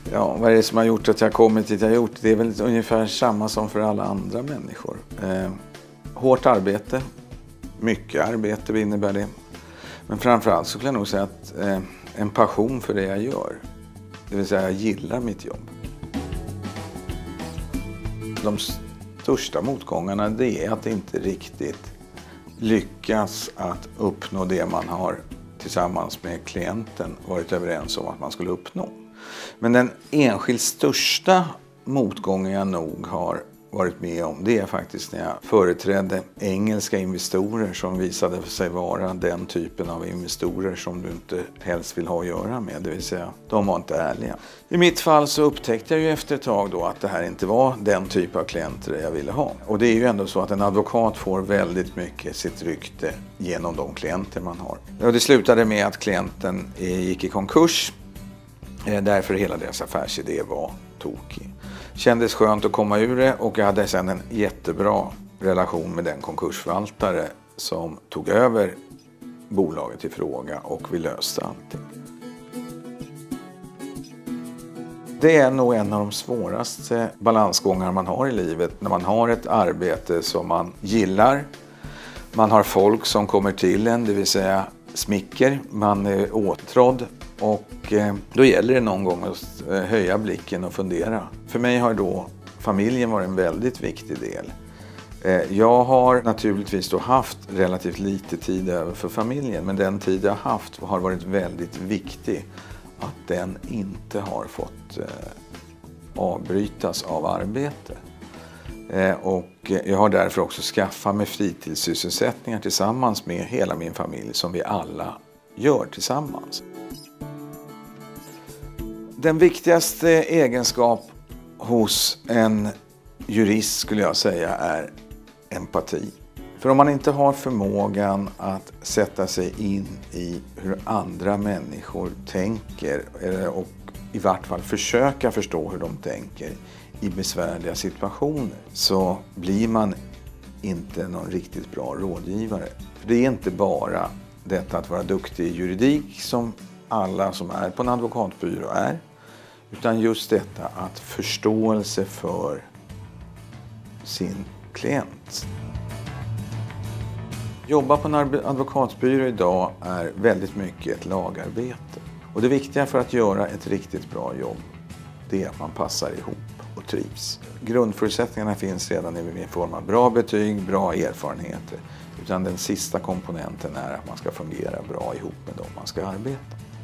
Ja, vad är det som har gjort att jag kommit dit jag har gjort? Det är väl ungefär samma som för alla andra människor. Hårt arbete, mycket arbete innebär det. Men framförallt så kan jag nog säga att en passion för det jag gör. Det vill säga jag gillar mitt jobb. De största motgångarna det är att inte riktigt lyckas att uppnå det man har tillsammans med klienten varit överens om att man skulle uppnå. Men den enskilt största motgången jag nog har varit med om det är faktiskt när jag företrädde engelska investorer som visade sig vara den typen av investorer som du inte helst vill ha att göra med. Det vill säga, de var inte ärliga. I mitt fall så upptäckte jag ju efter ett tag då att det här inte var den typ av klienter jag ville ha. Och det är ju ändå så att en advokat får väldigt mycket sitt rykte genom de klienter man har. Och det slutade med att klienten gick i konkurs. Därför hela deras affärsidé var tokig. Kändes skönt att komma ur det och jag hade sedan en jättebra relation med den konkursförvaltare som tog över bolaget i fråga och vi löste allting. Det är nog en av de svåraste balansgångar man har i livet när man har ett arbete som man gillar. Man har folk som kommer till en, det vill säga smicker, man är åtrådd. Och då gäller det någon gång att höja blicken och fundera. För mig har då familjen varit en väldigt viktig del. Jag har naturligtvis då haft relativt lite tid över för familjen. Men den tid jag haft har varit väldigt viktig. Att den inte har fått avbrytas av arbete. Och jag har därför också skaffat mig fritidssysselsättningar tillsammans med hela min familj som vi alla gör tillsammans. Den viktigaste egenskap hos en jurist skulle jag säga är empati. För om man inte har förmågan att sätta sig in i hur andra människor tänker och i vart fall försöka förstå hur de tänker i besvärliga situationer så blir man inte någon riktigt bra rådgivare. För det är inte bara detta att vara duktig i juridik som alla som är på en advokatbyrå är. Utan just detta att förståelse för sin klient. Jobba på en advokatbyrå idag är väldigt mycket ett lagarbete. Och det viktiga för att göra ett riktigt bra jobb det är att man passar ihop och trivs. Grundförutsättningarna finns redan i form av bra betyg, bra erfarenheter. Utan den sista komponenten är att man ska fungera bra ihop med dem man ska arbeta.